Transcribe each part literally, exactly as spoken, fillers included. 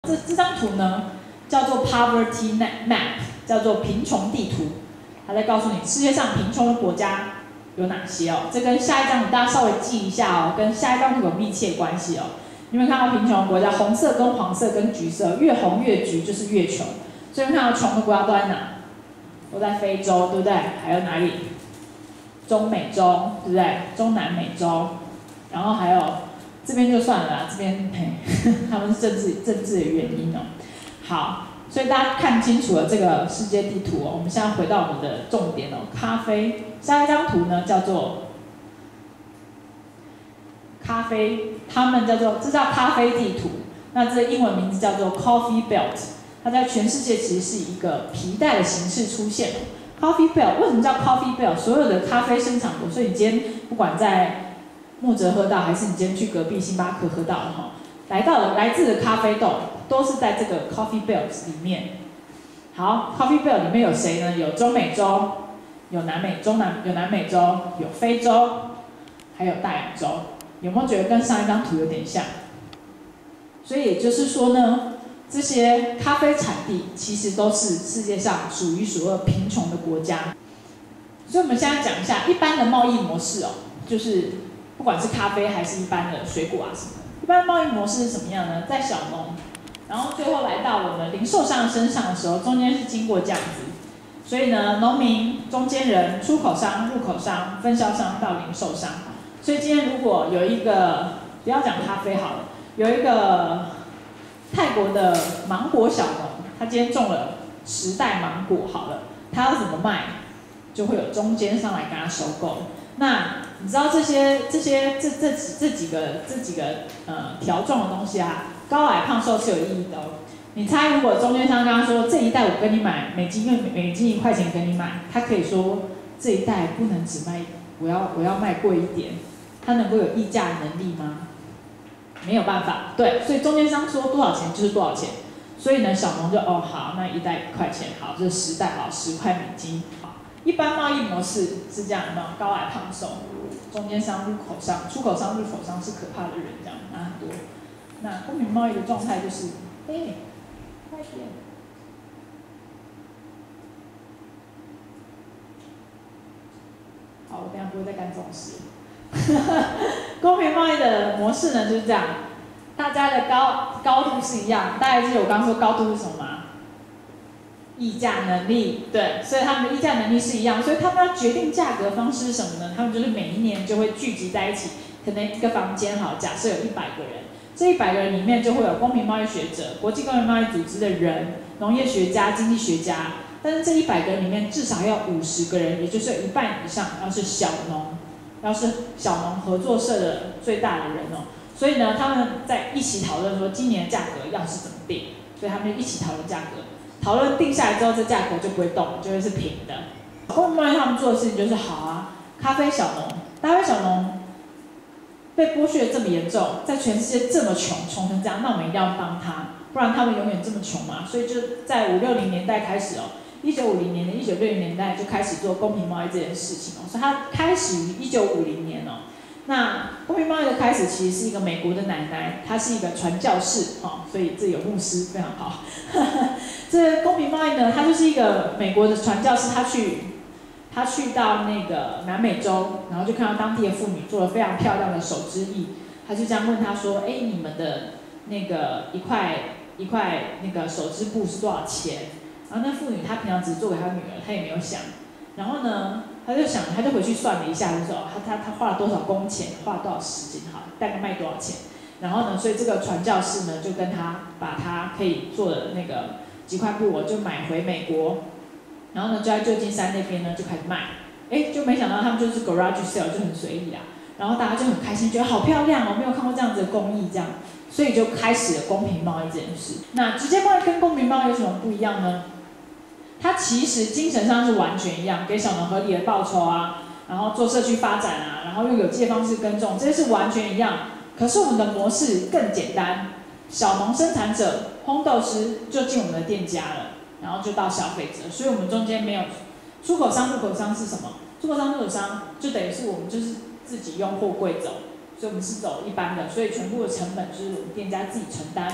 这这张图呢叫做 Poverty Map， 叫做贫穷地图。它在告诉你世界上贫穷的国家有哪些哦。这跟下一张图大家稍微记一下哦，跟下一张图有密切关系哦。你们看到贫穷的国家，红色跟黄色跟橘色，越红越橘就是越穷。所以看到穷的国家都在哪？都在非洲，对不对？还有哪里？中美洲，对不对？中南美洲，然后还有这边就算了啦，这边嘿，他们是政治政治的原因哦。好，所以大家看清楚了这个世界地图哦。我们现在回到我们的重点哦，咖啡。下一张图呢叫做咖啡，他们叫做这叫咖啡地图。那这个英文名字叫做 Coffee Belt， 它在全世界其实是以一个皮带的形式出现的。Coffee Belt 为什么叫 Coffee Belt？ 所有的咖啡生产国，所以你今天不管在木泽喝到，还是你今天去隔壁星巴克喝到的哈，来到了来自的咖啡豆，都是在这个 Coffee Belt 里面。好 ，Coffee Belt 里面有谁呢？有中美洲，有南美中南有南美洲，有非洲，还有大洋洲。有没有觉得跟上一张图有点像？所以也就是说呢，这些咖啡产地其实都是世界上数一数二贫穷的国家。所以我们现在讲一下一般的贸易模式哦，就是不管是咖啡还是一般的水果啊什么的，一般贸易模式是什么样呢？在小农，然后最后来到我们零售商身上的时候，中间是经过这样子。所以呢，农民、中间人、出口商、入口商、分销商到零售商。所以今天如果有一个，不要讲咖啡好了，有一个泰国的芒果小农，他今天种了十袋芒果好了，他要怎么卖，就会有中间商来跟他收购。那你知道这些这些这这几这几个这几个呃条状的东西啊，高矮胖瘦是有意义的哦。你猜，如果中间商跟他说这一袋我跟你买，美金用美金一块钱跟你买，他可以说这一袋不能只卖，我要我要卖贵一点，他能够有议价能力吗？没有办法，对，所以中间商说多少钱就是多少钱，所以呢，小农就哦好，那一袋一块钱，好，这十袋好，十块美金。好，一般贸易模式是这样，有没有？高矮胖瘦，中间商、入口商、出口商、入口商是可怕的人，这样拿很多。那公平贸易的状态就是，哎，快点。好，我等一下不会再干这种事。公平贸易的模式呢就是这样，大家的高高度是一样，大家记得我刚刚说高度是什么吗？议价能力，对，所以他们的议价能力是一样，所以他们要决定价格的方式是什么呢？他们就是每一年就会聚集在一起，可能一个房间好，假设有一百个人，这一百个人里面就会有公平贸易学者、国际公平贸易组织的人、农业学家、经济学家，但是这一百个人里面至少要五十个人，也就是有一半以上要是小农。要是小农合作社的最大的人哦，所以呢，他们在一起讨论说今年的价格要是怎么定，所以他们就一起讨论价格，讨论定下来之后，这价格就不会动，就会是平的。公平贸易他们做的事情就是好啊，咖啡小农，咖啡小农被剥削的这么严重，在全世界这么穷，穷成这样，那我们一定要帮他，不然他们永远这么穷嘛。所以就在五六零年代开始哦。一九五零年的一九六零年代就开始做公平贸易这件事情哦，所以它开始于一九五零年哦。那公平贸易的开始其实是一个美国的奶奶，她是一个传教士哦，所以这有牧师非常好。这公平贸易呢，它就是一个美国的传教士，他去他去到那个南美洲，然后就看到当地的妇女做了非常漂亮的手织艺，他就这样问他说：“哎，你们的那个一块一块那个手织布是多少钱？”然后那妇女她平常只做给她女儿，她也没有想。然后呢，她就想，她就回去算了一下，就说她她她花了多少工钱，花了多少时间，好，大概卖多少钱。然后呢，所以这个传教士呢，就跟她把她可以做的那个几块布，我就买回美国。然后呢，就在旧金山那边呢就开始卖。哎，就没想到他们就是 garage sale 就很随意啦。然后大家就很开心，觉得好漂亮哦，没有看过这样子的工艺这样。所以就开始了公平贸易这件事。那直接贸易跟公平贸易有什么不一样呢？它其实精神上是完全一样，给小农合理的报酬啊，然后做社区发展啊，然后用有机的方式耕种，这些是完全一样。可是我们的模式更简单，小农生产者、烘豆师就进我们的店家了，然后就到消费者，所以我们中间没有出口商、入口商是什么？出口商、入口商就等于是我们就是自己用货柜走，所以我们是走一般的，所以全部的成本就是我们店家自己承担哦。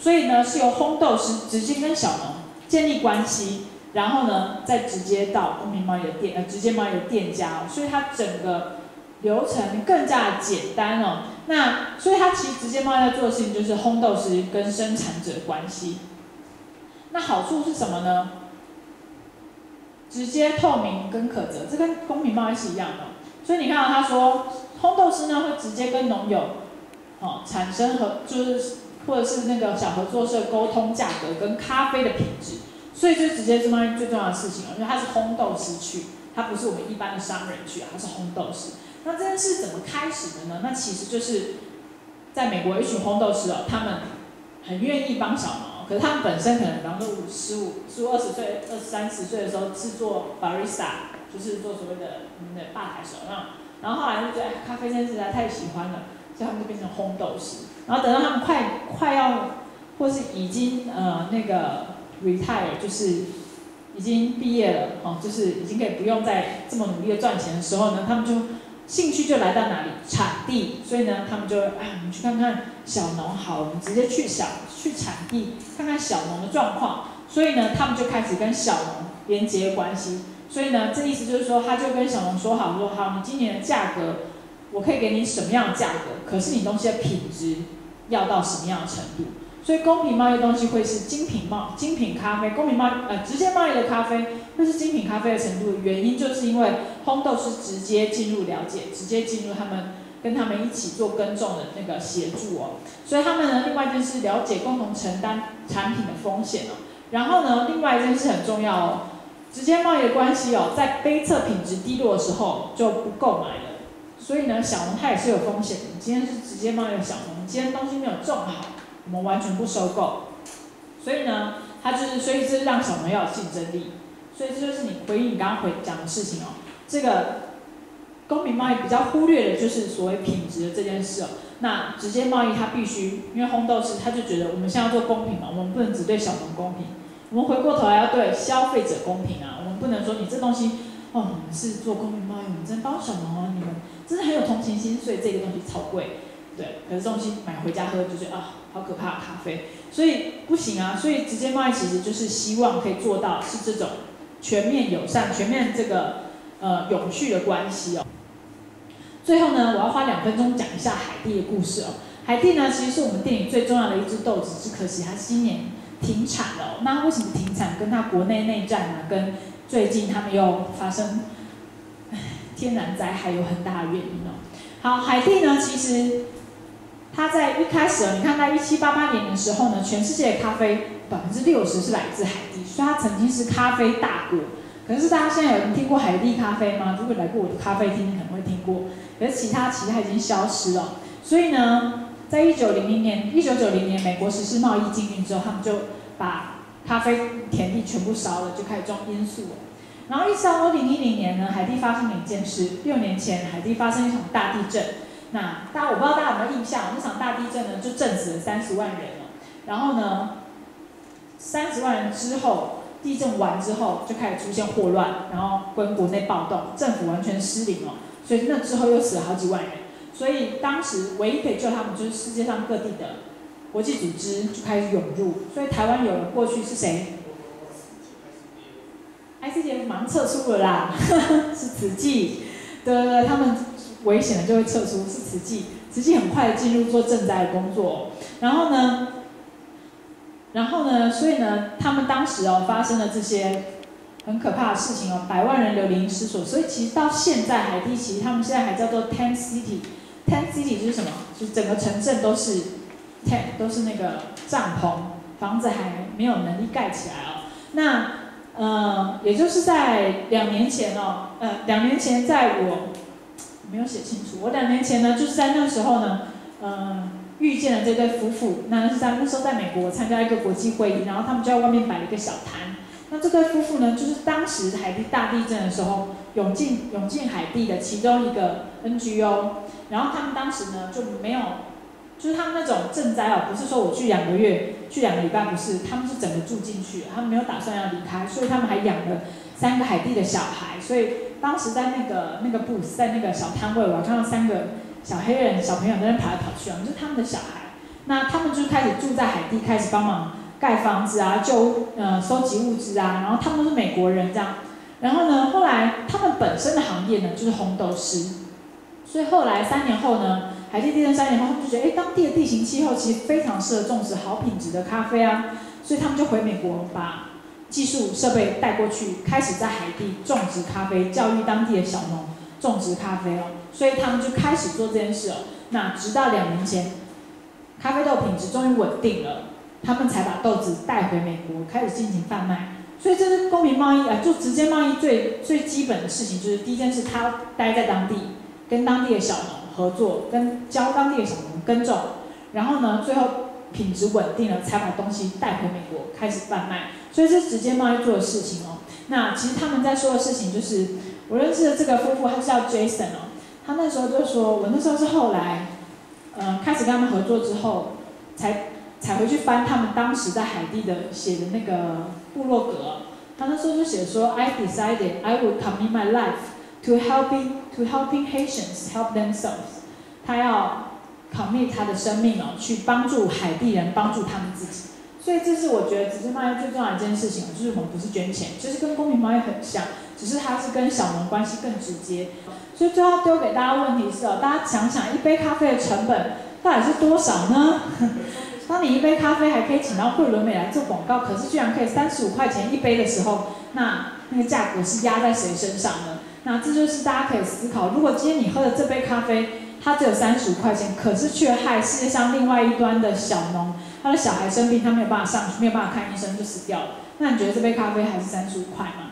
所以呢是由烘豆师直接跟小农建立关系，然后呢再直接到公平贸易的店呃直接贸易的店家哦，所以它整个流程更加的简单哦。那所以它其实直接贸易在做的事情就是烘豆师跟生产者的关系。那好处是什么呢？直接、透明跟可责，这跟公平贸易是一样的。所以你看到他说，烘豆师呢会直接跟农友，哦产生合，就是或者是那个小合作社沟通价格跟咖啡的品质。所以这直接是贸易最重要的事情哦，因为他是烘豆师去，他不是我们一般的商人去啊，他是烘豆师。那这件事怎么开始的呢？那其实就是在美国有一群烘豆师哦，他们很愿意帮小农。可是他们本身可能，比方说五十五、十五、二十岁、二三十岁的时候是做 barista， 就是做所谓的嗯的吧台手那，然后后来就觉得哎，咖啡这件事实在太喜欢了，所以他们就变成烘豆师。然后等到他们快快要，或是已经呃那个 retire， 就是已经毕业了哦，就是已经可以不用再这么努力的赚钱的时候呢，他们就兴趣就来到哪里产地，所以呢，他们就哎，我们去看看小农好，我们直接去小去产地看看小农的状况，所以呢，他们就开始跟小农连接关系。所以呢，这意思就是说，他就跟小农说好，说好，你今年的价格，我可以给你什么样的价格，可是你东西的品质要到什么样的程度。所以公平贸易的东西会是精品贸精品咖啡，公平贸易呃直接贸易的咖啡会是精品咖啡的程度的原因，就是因为烘豆是直接进入了解，直接进入他们跟他们一起做耕种的那个协助哦。所以他们呢，另外一件事了解共同承担产品的风险哦。然后呢，另外一件事很重要哦，直接贸易的关系哦，在杯测品质低落的时候就不购买了。所以呢，小农他也是有风险的。你今天是直接贸易的小农，你今天东西没有种好，我们完全不收购。所以呢，它就是，所以这是让小农要有竞争力。所以这就是你回应你刚刚回讲的事情哦。这个公平贸易比较忽略的就是所谓品质的这件事哦。那直接贸易它必须，因为烘豆师他就觉得我们现在要做公平嘛，我们不能只对小农公平，我们回过头来要对消费者公平啊。我们不能说你这东西哦，你们是做公平贸易，你们真帮小农哦，你们真的很有同情心，所以这个东西超贵。对，可是东西买回家喝就觉得啊，好可怕的咖啡，所以不行啊。所以直接贸易其实就是希望可以做到是这种全面友善、全面这个呃永续的关系哦。最后呢，我要花两分钟讲一下海地的故事哦。海地呢，其实是我们店里最重要的一只豆子，只可惜它今年停产了哦。那为什么停产？跟它国内内战啊，跟最近他们又发生天然灾害有很大的原因哦。好，海地呢，其实它在一开始，你看在一七八八年的时候呢，全世界的咖啡百分之六十是来自海地，所以它曾经是咖啡大国。可是大家现在有人听过海地咖啡吗？如果来过我的咖啡厅，你可能会听过。可是其他其他已经消失了。所以呢，在一九零零年、一九九零年，美国实施贸易禁运之后，他们就把咖啡田地全部烧了，就开始种罂粟了。然后一直到二零一零年呢，海地发生了一件事。六年前，海地发生一场大地震。那大家我不知道大家有没有印象，那场大地震呢，就震死了三十万人了。然后呢，三十万人之后，地震完之后就开始出现霍乱，然后跟国内暴动，政府完全失灵了。所以那之后又死了好几万人。所以当时唯一可以救他们，就是世界上各地的国际组织就开始涌入。所以台湾有人过去是谁 ？I C G F 马上撤出了啦，是慈济。对对对，他们危险的就会撤出，是慈济。慈济很快的进入做赈灾的工作、哦。然后呢，然后呢，所以呢，他们当时哦发生了这些很可怕的事情哦，百万人流离失所。所以其实到现在，海地其实他们现在还叫做 Tent City。Tent City 就是什么？就是整个城镇都是 tent， 都是那个帐篷，房子还没有能力盖起来哦。那呃，也就是在两年前哦，呃，两年前在我没有写清楚，我两年前呢，就是在那时候呢，呃，遇见了这对夫妇。那是在那时候在美国参加一个国际会议，然后他们就在外面摆了一个小摊。那这对夫妇呢，就是当时海地大地震的时候涌进涌进海地的其中一个 N G O， 然后他们当时呢就没有，就是他们那种赈灾哦，不是说我去两个月、去两个礼拜，不是，他们是整个住进去，他们没有打算要离开，所以他们还养了三个海地的小孩。所以当时在那个那个 booth， 在那个小摊位，我看到三个小黑人小朋友在那跑来跑去啊，就是他们的小孩。 那他们就开始住在海地，开始帮忙盖房子啊，救呃收集物资啊，然后他们都是美国人这样。然后呢，后来他们本身的行业呢就是烘豆师，所以后来三年后呢，海地地震三年后，他们就觉得，哎，当地的地形气候其实非常适合种植好品质的咖啡啊，所以他们就回美国把技术设备带过去，开始在海地种植咖啡，教育当地的小农种植咖啡哦，所以他们就开始做这件事哦。那直到两年前，咖啡豆品质终于稳定了，他们才把豆子带回美国，开始进行贩卖。所以这是公平贸易啊，就直接贸易最最基本的事情，就是第一件事，他待在当地，跟当地的小农合作，跟教当地的小农耕种，然后呢，最后品质稳定了，才把东西带回美国，开始贩卖。所以这是直接贸易做的事情哦。那其实他们在说的事情就是，我认识的这个夫妇，他叫 Jason 哦，他那时候就说，我那时候是后来，呃，开始跟他们合作之后，才才回去翻他们当时在海地的写的那个部落格。他那时候就写说 ，I decided I would commit my life to helping to helping Haitians help themselves。他要 commit 他的生命哦，去帮助海地人，帮助他们自己。所以这是我觉得直接贸易最重要的一件事情，就是我们不是捐钱，就是跟公平贸易很像，只是它是跟小农关系更直接。所以最后丢给大家问题是哦，大家想想一杯咖啡的成本到底是多少呢？当你一杯咖啡还可以请到惠伦美来做广告，可是居然可以三十五块钱一杯的时候，那那个价格是压在谁身上呢？那这就是大家可以思考，如果今天你喝的这杯咖啡，它只有三十五块钱，可是却害世界上另外一端的小农，他的小孩生病，他没有办法上去，没有办法看医生就死掉了，那你觉得这杯咖啡还是三十五块吗？